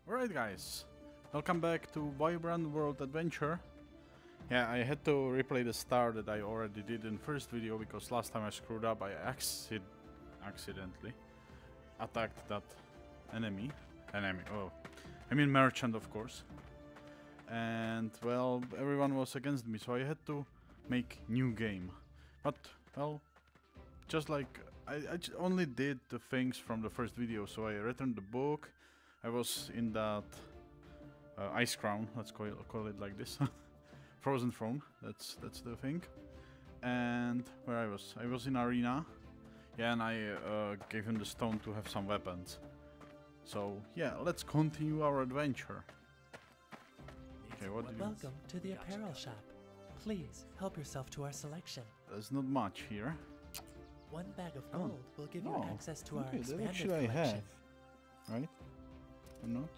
Alright guys, welcome back to Vibrant World Adventure. Yeah, I had to replay the start that I already did in first video because last time I screwed up. I accidentally attacked that enemy. Oh, I mean merchant, of course. And well, everyone was against me, so I had to make new game. But well, just like I only did the things from the first video, so I returned the book. I was in that ice crown, let's call it like this. Frozen Throne, that's the thing. And where I was in arena. Yeah, and I gave him the stone to have some weapons. So yeah, let's continue our adventure. Okay, what did you... Welcome to the apparel shop. Please help yourself to our selection. There's not much here. One bag of gold will give you access to our that expanded actually I collection. have, right? Or not?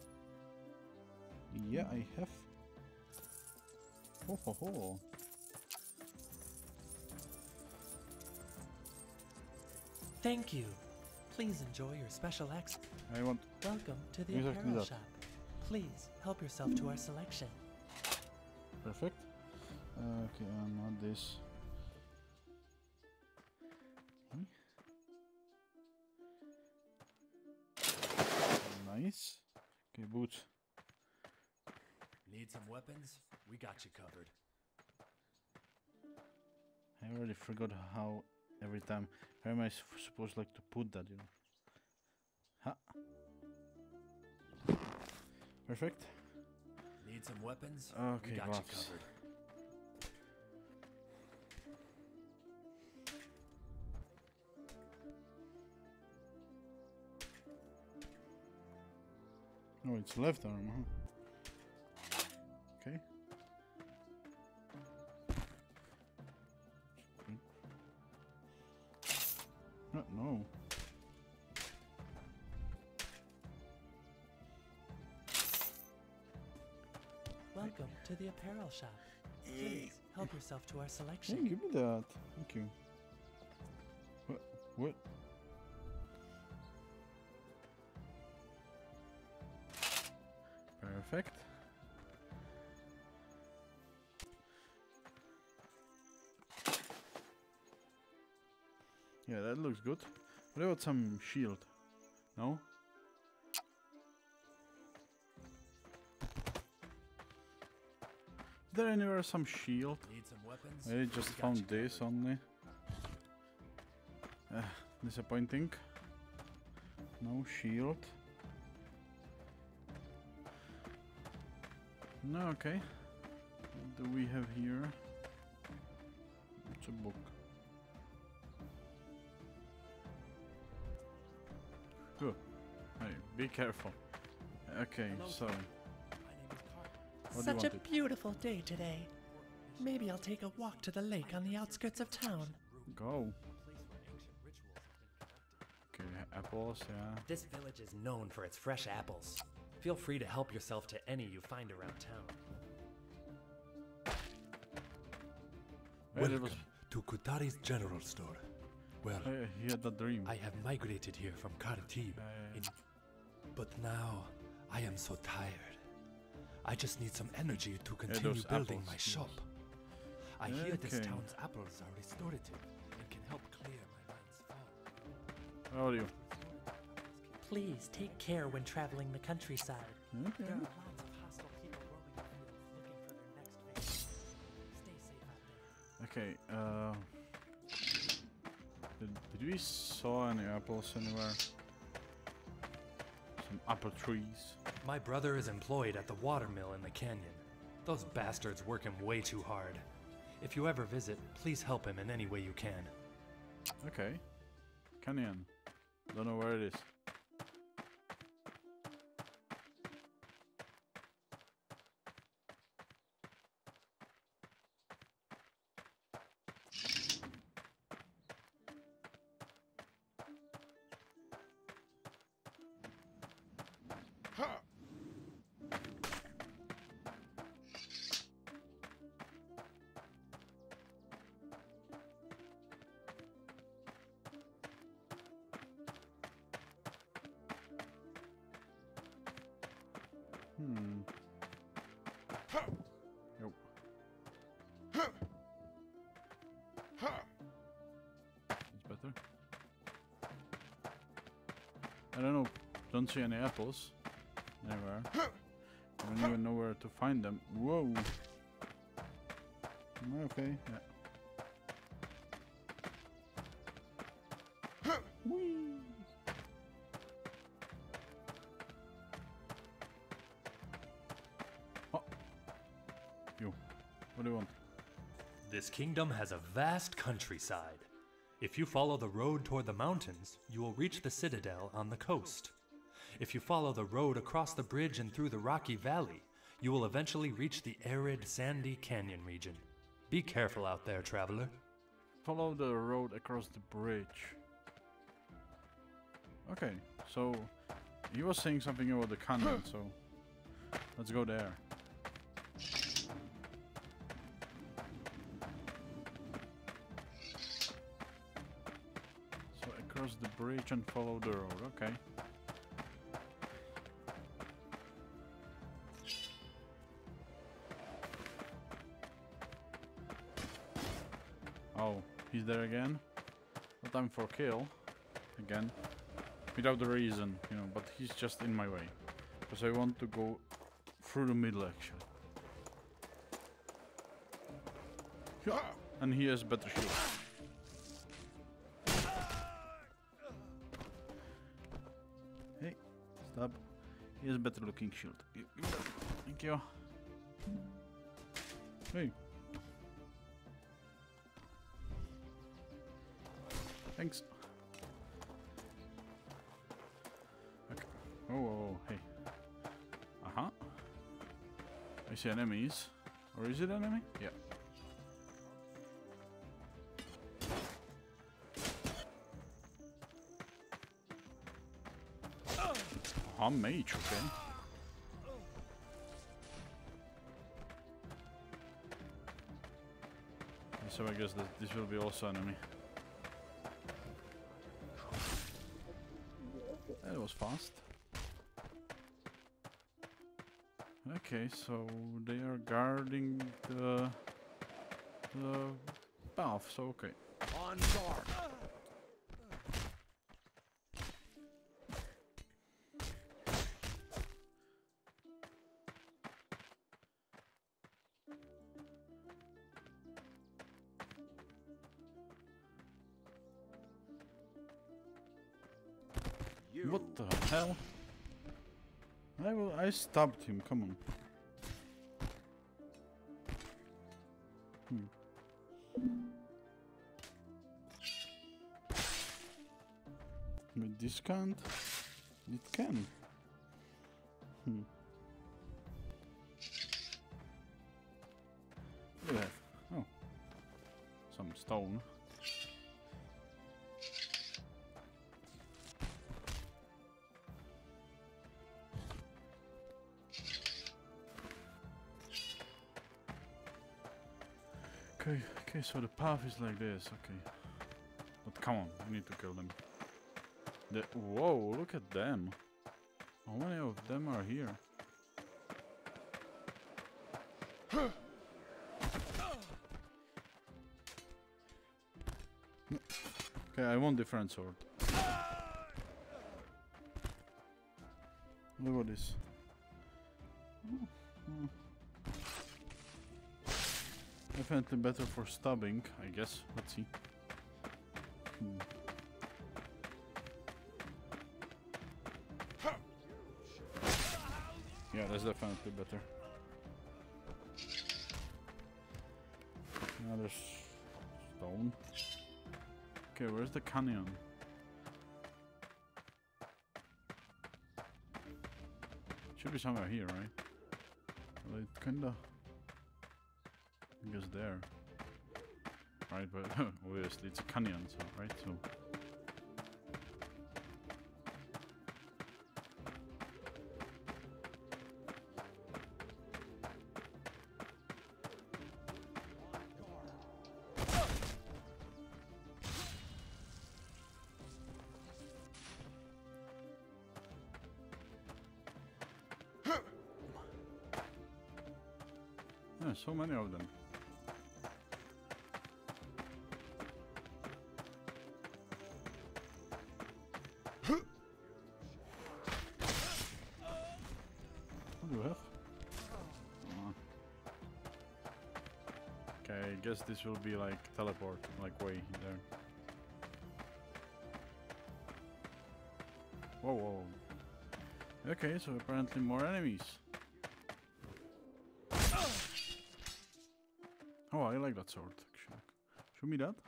Yeah, I have. Ho ho ho. Thank you. Please enjoy your special access. I want. Welcome to the Exactly apparel that. shop. Please help yourself to our selection. Perfect. Okay, not this. Hmm. Nice. Okay, boots. Need some weapons? We got you covered. I already forgot how every time. Where am I supposed like to put that? You know. Ha. Perfect. Need some weapons? Okay, we got gloves. you covered. Oh, it's left arm, huh? Okay. No. Welcome to the apparel shop. Please help yourself to our Hey, selection. give me that. Thank you. What? Perfect. Yeah, that looks good. What about some shield? No? Is there anywhere some shield? Need some weapons? I just We got found you this covered. only. Disappointing. No shield. No, okay. What do we have here? It's a book. Good. Hey, be careful. Okay, so My name is Carl. what do you Such a want? beautiful day today. Maybe I'll take a walk to the lake on the outskirts of town. Go. A place where ancient rituals have been conducted. Okay, apples, yeah. This village is known for its fresh apples. Feel free to help yourself to any you find around town. Where it was, Welcome to Kutari's General Store. Well, he had that dream. I have migrated here from Khartoum, but now I am so tired. I just need some energy to continue those building apples, my yes. shop. I hear this Okay. town's apples are restorative and can help clear my mind's fog. How are you? Please take care when traveling the countryside. Okay. There are lots of hostile people roaming the fields looking for their next victim. Stay safe out there. Okay, did we saw any apples anywhere? Some apple trees. My brother is employed at the watermill in the canyon. Those bastards work him way too hard. If you ever visit, please help him in any way you can. Okay. Canyon. Don't know where it is. Ha! Yo. It's better. I don't know. Don't see any apples. Anywhere. I don't even know where to find them. Whoa. Okay. Yeah. Whee. Oh. You. What do you want? This kingdom has a vast countryside. If you follow the road toward the mountains, you will reach the citadel on the coast. If you follow the road across the bridge and through the rocky valley, you will eventually reach the arid, sandy canyon region. Be careful out there, traveler. Follow the road across the bridge. Okay, so he was saying something about the canyon, so let's go there. So across the bridge and follow the road, okay. Oh, he's there again. No time for kill. Again. Without the reason, you know, but he's just in my way. Because I want to go through the middle actually. Yeah. And he has better shield. Hey, stop. He has better looking shield. Thank you. Hey. Thanks. Okay. Oh, hey. Uh-huh. I see enemies. Or is it enemy? Yeah. Oh, mage, okay. So I guess that this will be also enemy. That was fast. Okay, so they are guarding the path, so okay. On guard. What the hell? I stabbed him, come on. With this can't? It can. What do we have? Oh. Some stone. Okay, so the path is like this, okay. But come on, we need to kill them. Whoa, look at them. How many of them are here? Okay, I want different sword. Look at this. Definitely better for stabbing, I guess. Let's see. Yeah, that's definitely better. Now there's stone. Okay, where's the canyon? Should be somewhere here, right? Well, it kinda... I guess there. Right, but obviously it's a canyon, so, right? So... Yeah, so many of them. What do you have? Oh. Okay, I guess this will be like teleport, like way there. Whoa, whoa. Okay, so apparently more enemies. Oh, I like that sword, actually. Show me that.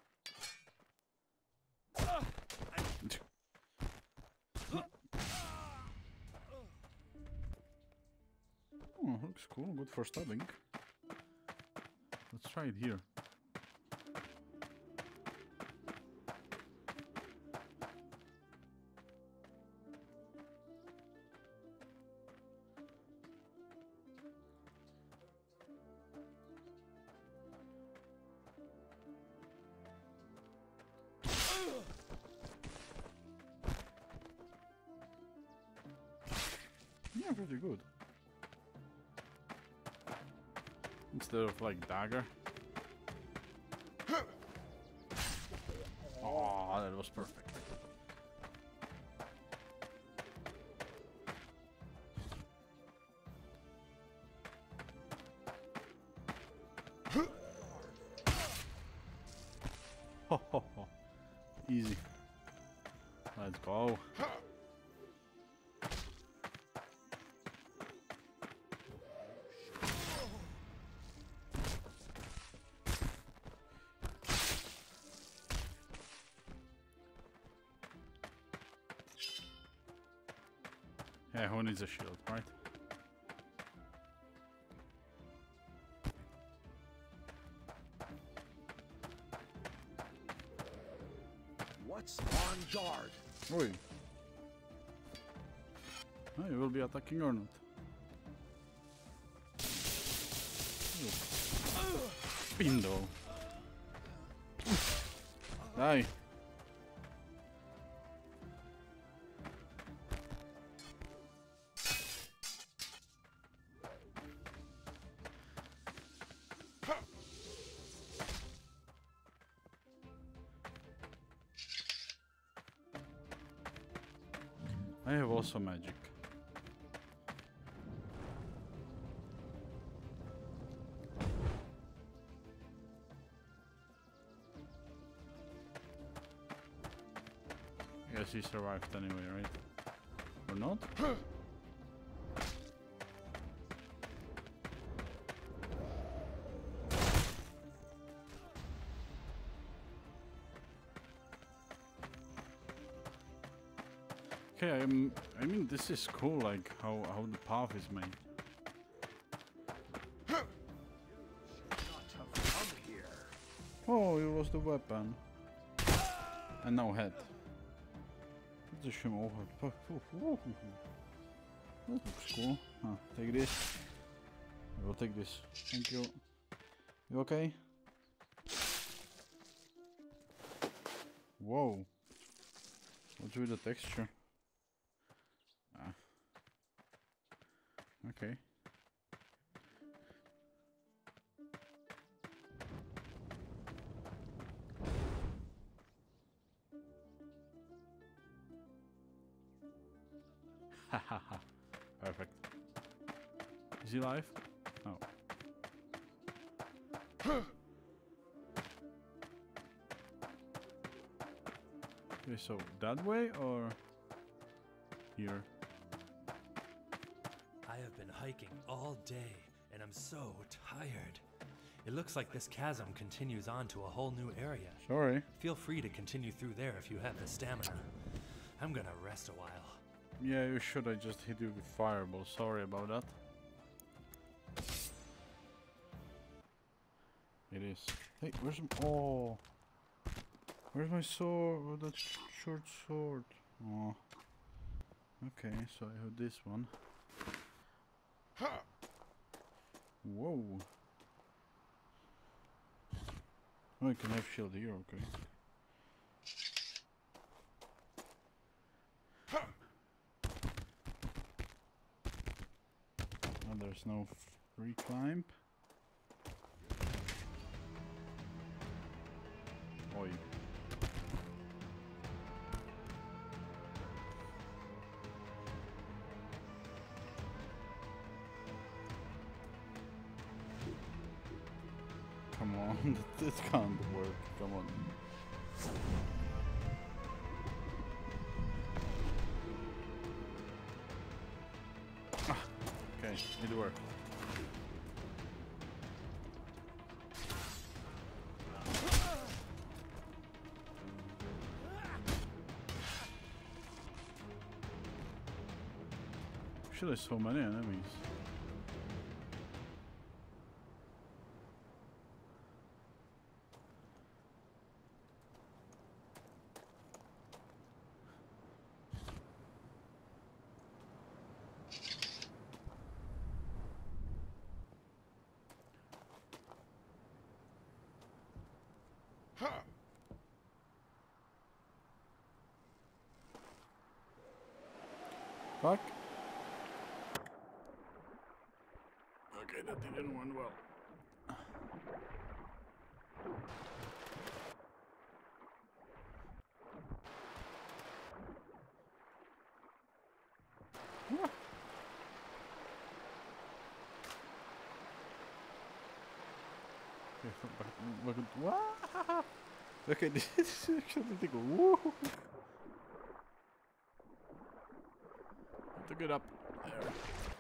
Oh, looks cool. Good for stabbing. Let's try it here. Yeah, pretty good. Instead of like dagger. Oh, that was perfect. Ho ho ho. Easy. Let's go. Yeah, who needs a shield, right? What's on guard? Oi. Oh, you will be attacking or not? Pindo. Die. I have also magic. I guess he survived anyway, right? Or not? Okay, I mean, this is cool, like how the path is made. Oh, you lost the weapon. And now head. That's a shame. Oh, that looks cool. Ah, take this. I will take this. Thank you. You okay? Whoa. What's with the texture? Ah. Okay. Hahaha. Perfect. Is he alive? No. Okay, so that way or here? I have been hiking all day, and I'm so tired. It looks like this chasm continues on to a whole new area. Sorry. Feel free to continue through there if you have the stamina. I'm gonna rest a while. Yeah, you should. I just hit you with fireball. Sorry about that. It is. Hey, where's oh? Where's my sword? Oh, that short sword. Oh. Okay, so I have this one. Whoa. Oh, I can have shield here. Okay. Oh, there's no free climb. on, that can't work. Come on. Ah, okay, it worked. There's so many enemies. Fuck. Okay, that didn't went well. What? Okay, what? Okay, this is actually pretty cool. Woo! I took it up there.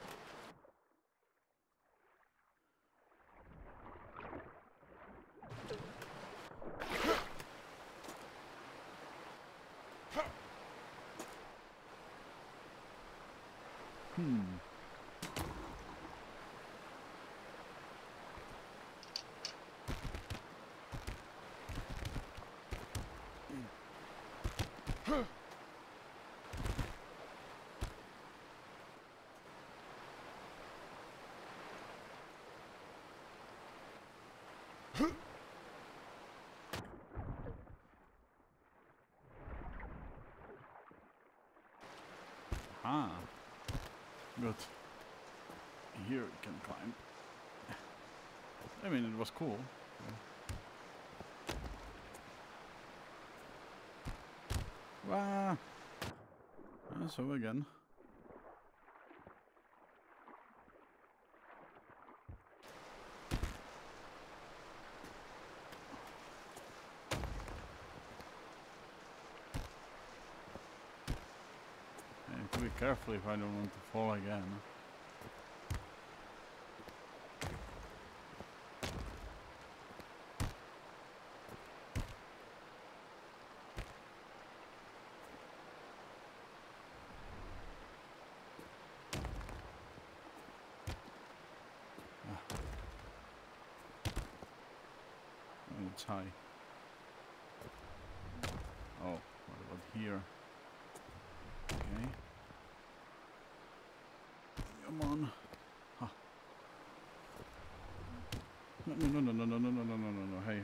Ah, good. Here we can climb. I mean, it was cool. Wow. So again. I need to be careful if I don't want to fall again. It's high. Oh, what about here? Okay. Come on. Huh. No. Hey.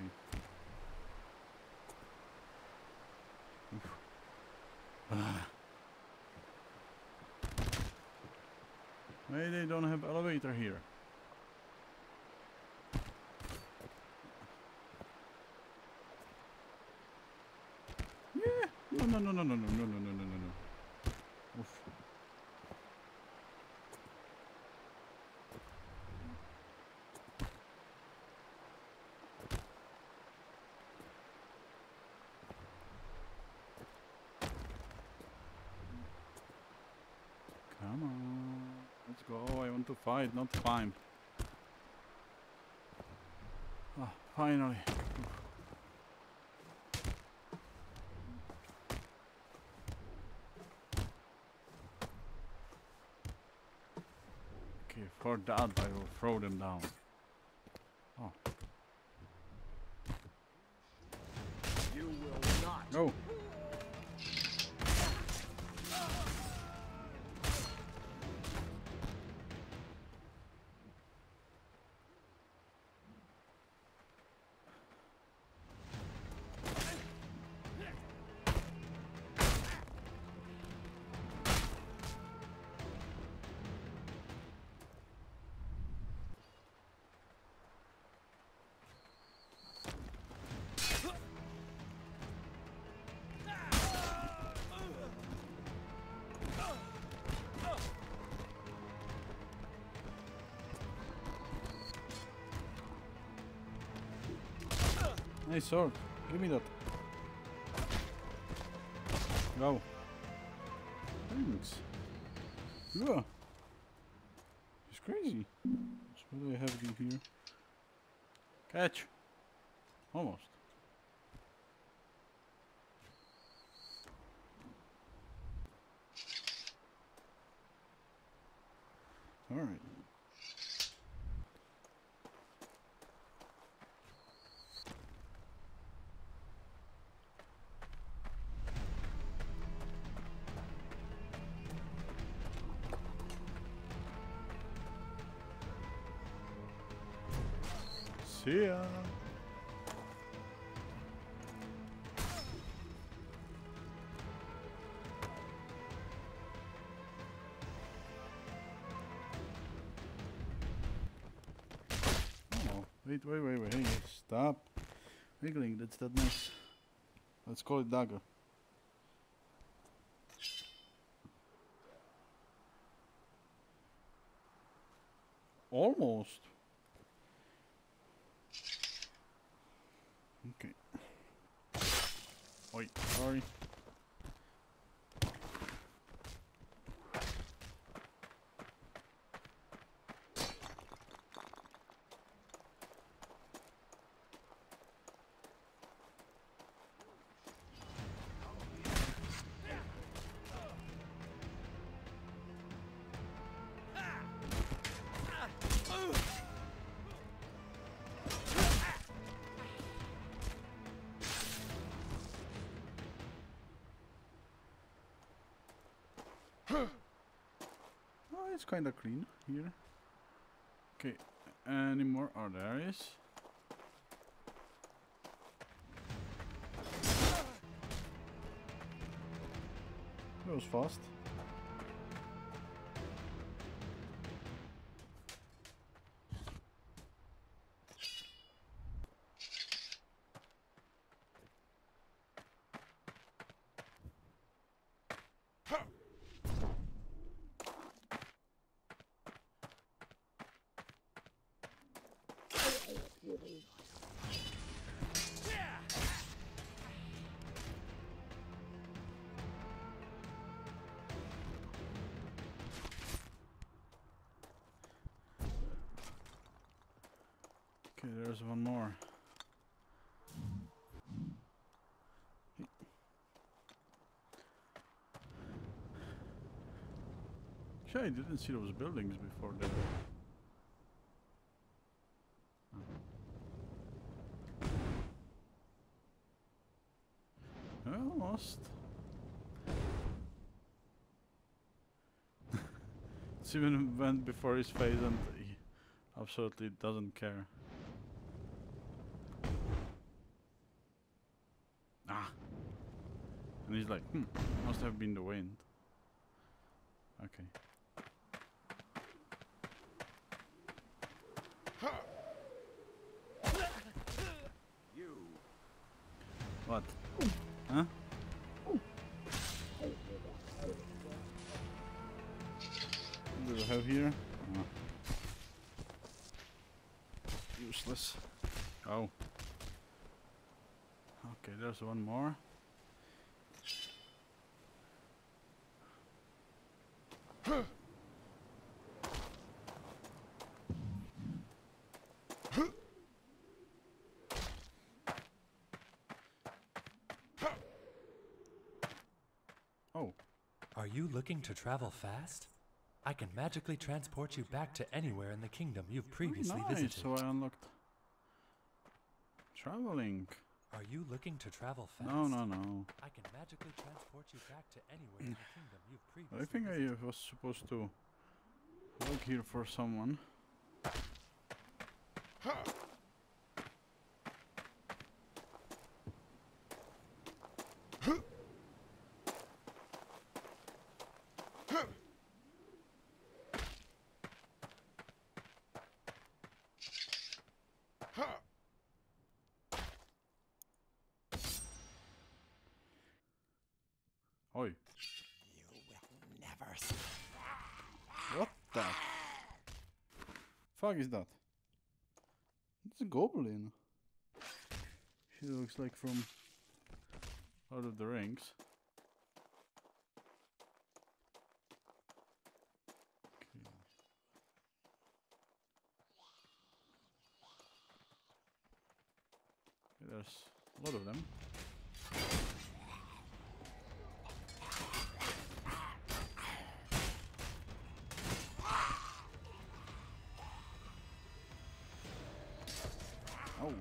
Maybe they don't have elevator here. No. Oof. Come on, let's go. I want to fight, not climb. Ah, finally. For that, I will throw them down. Oh. You will not. Go. Nice sword. Give me that. Go. Thanks. Yeah. It's crazy. So what do I have in here? Catch. Almost. Alright. See ya. Oh, wait, hey, stop wiggling, that's that nice. Let's call it dagger. Almost. Okay. Wait, sorry. Oh, it's kind of clean here. Okay, any more? Oh, there is. That was fast. Okay, there's one more. Actually, I didn't see those buildings before that. Almost. It's even went before his face and he absolutely doesn't care. Ah! And he's like, must have been the wind. Okay. You. What? Huh? What do we have here? Oh. Useless. Oh. Okay, there's one more. Oh. Are you looking to travel fast? I can magically transport you back to anywhere in the kingdom you've previously Nice, visited. so I unlocked traveling. Are you looking to travel fast? No. I can magically transport you back to anywhere in the kingdom you've previously I think visited. I was supposed to look here for someone. Oi. You will never see. What the fuck is that? It's a goblin. She looks like from Lord of the Rings. Okay. There's a lot of them. Oh.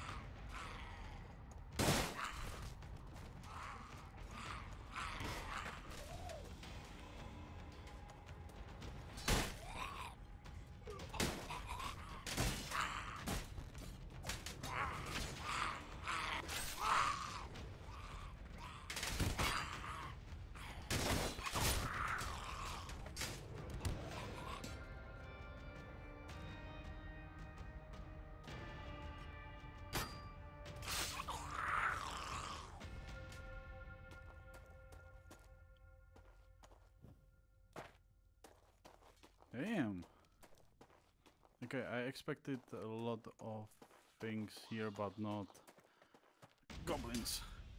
Damn. Okay, I expected a lot of things here, but not goblins.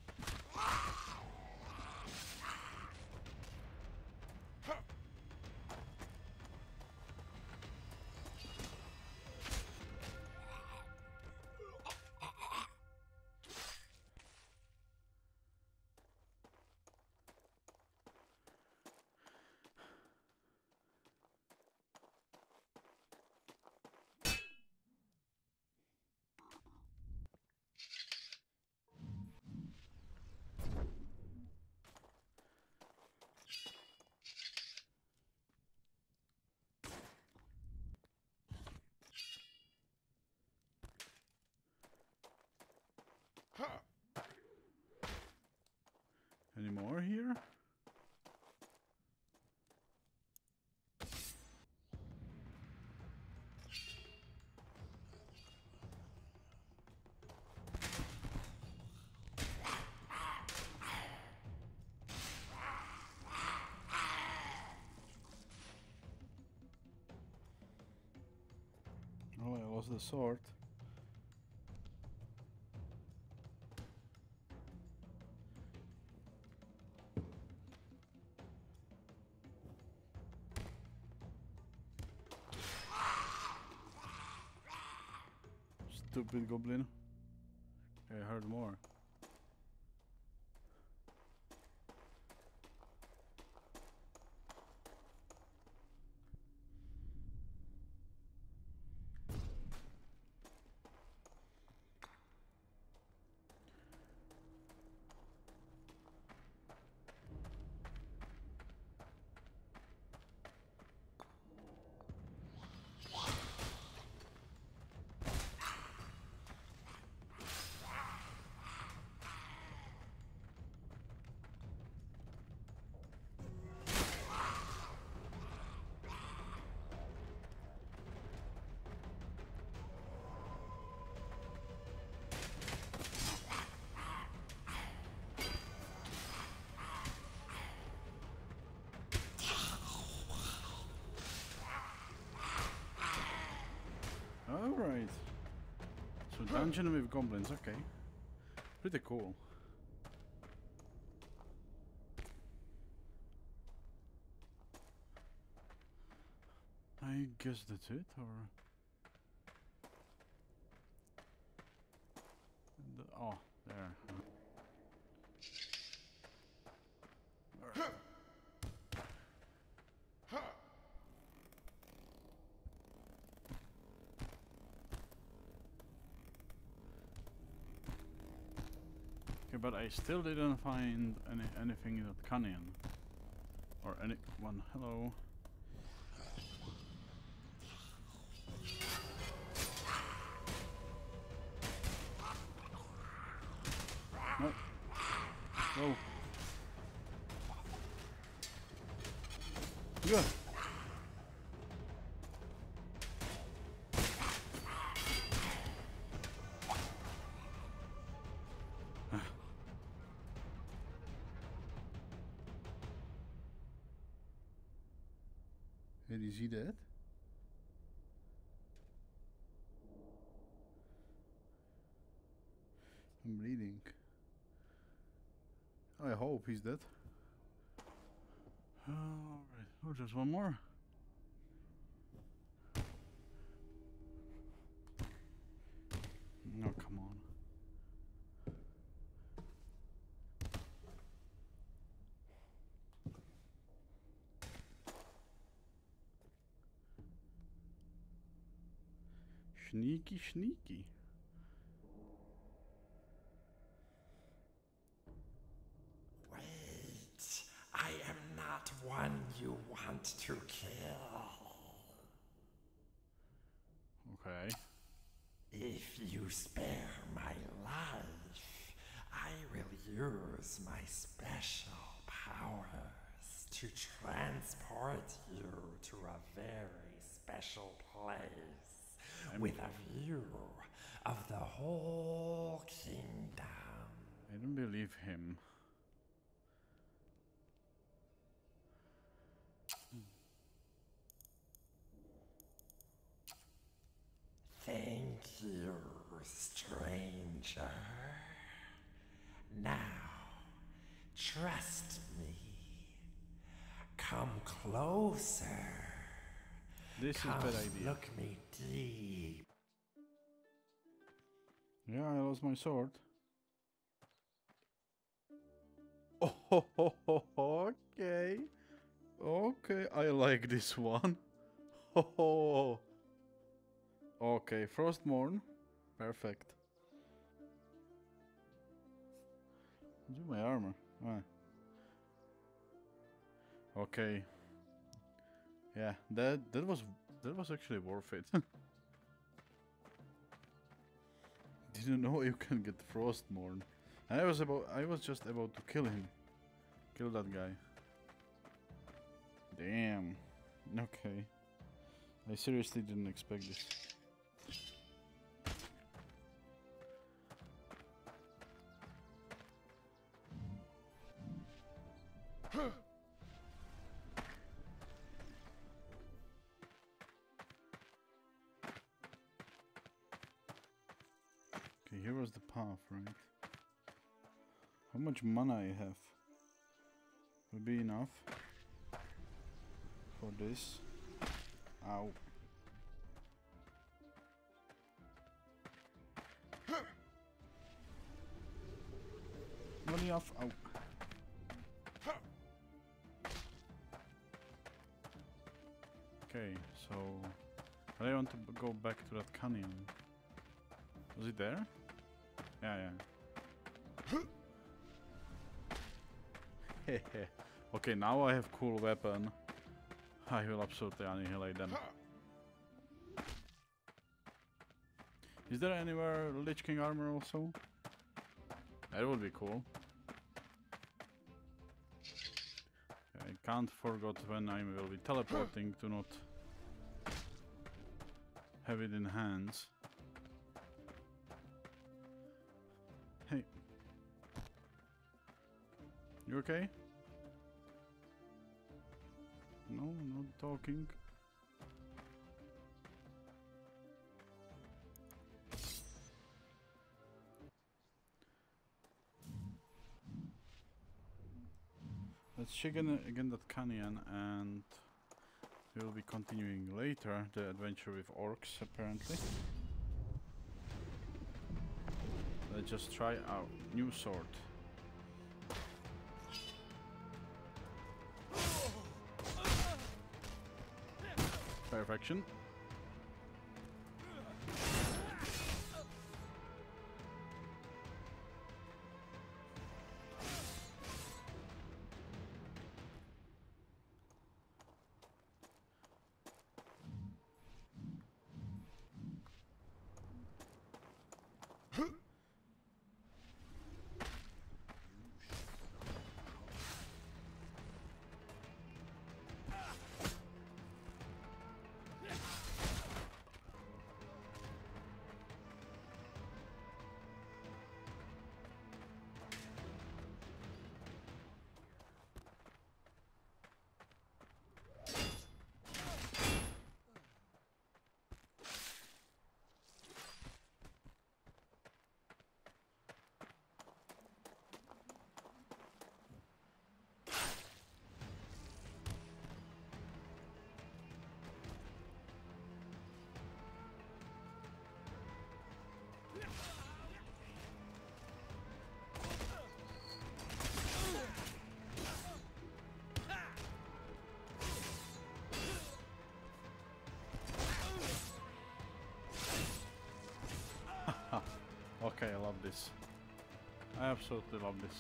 Any more here? Oh, I lost the sword. Stupid goblin. I heard more. Alright. So dungeon with goblins, okay. Pretty cool. I guess that's it, or... oh, there. Alright. Okay, but I still didn't find anything that canyon. Or anyone. Hello. No. Go. Good. Did you see that? I'm hope he's dead. Alright, oh, just one more. No, come on. Sneaky, sneaky. Wait, I am not one you want to kill. Okay. If you spare my life, I will use my special powers to transport you to a very special place with a view of the whole kingdom. I don't believe him. Thank you, stranger. Now, trust me. Come closer. This is a bad idea. Look me deep. Yeah, I lost my sword. Oh, okay. Okay, I like this one. Oh, okay, FROSTMOURNE. Perfect. Do my armor. Ah. Okay. Yeah, that was actually worth it. Didn't know you can get FROSTMOURNE. I was just about to kill him. Kill that guy. Damn. Okay. I seriously didn't expect this. Okay, here was the path, right? How much mana I have? Will be enough for this. Ow. Not enough. Ow. Okay, so I want to go back to that canyon. Was it there? Yeah, yeah. Okay, now I have cool weapon. I will absolutely annihilate them. Is there anywhere Lich King armor also? That would be cool. Okay, I can't forget when I will be teleporting to not have it in hands. Hey. You okay? No, not talking. Let's check again that canyon, and we will be continuing later the adventure with orcs apparently. Let's just try our new sword. Perfection. this. I absolutely love this.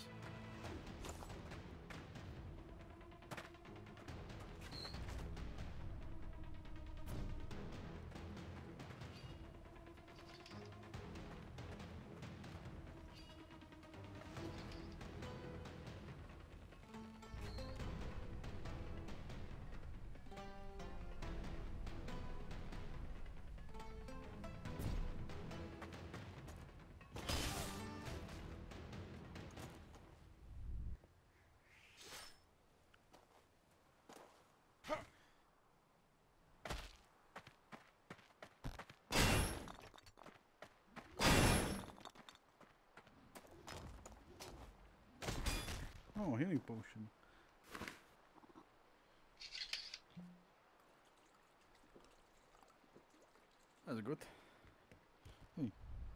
Oh, healing potion. That's good. Hey.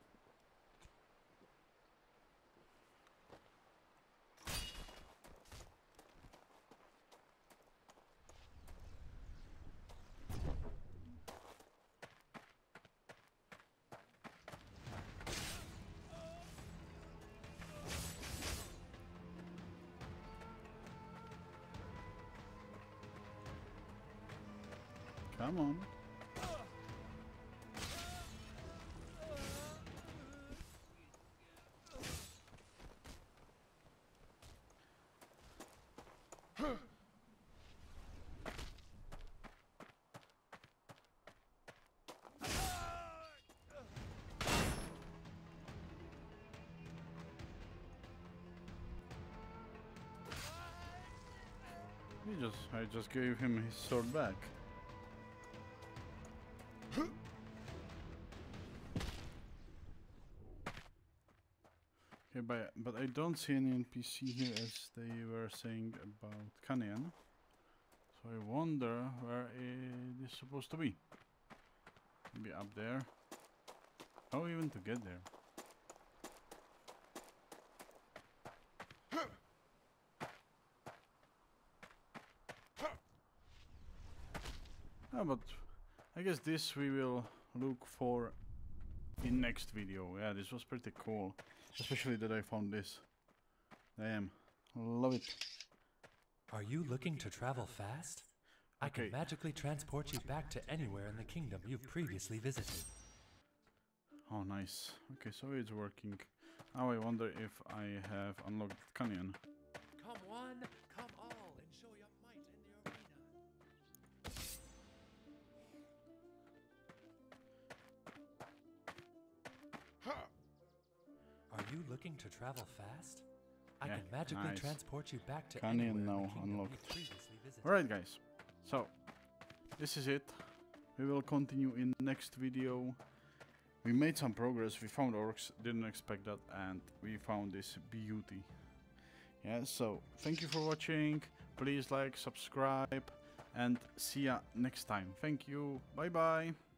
Come on. I just gave him his sword back. Okay, but I don't see any NPC here as they were saying about Canyon. So I wonder where it is supposed to be. Maybe up there. How even to get there? Ah, but I guess this we will look for in next video. Yeah, this was pretty cool. Especially that I found this. Damn. Love it. Are you looking to travel fast? I Okay. can magically transport you back to anywhere in the kingdom you've previously visited. Oh, nice. Okay, so it's working. Now I wonder if I have unlocked Canyon. Come one, come all, and show your might in the arena. Are you looking to travel fast? I Yeah, can magically nice. transport you back to Canyon anywhere in now the kingdom unlocked. you've previously visited. Alright guys, so this is it. We will continue in the next video. We made some progress, we found orcs, didn't expect that, and we found this beauty. Yeah, so thank you for watching, please like, subscribe, and see ya next time. Thank you, bye bye.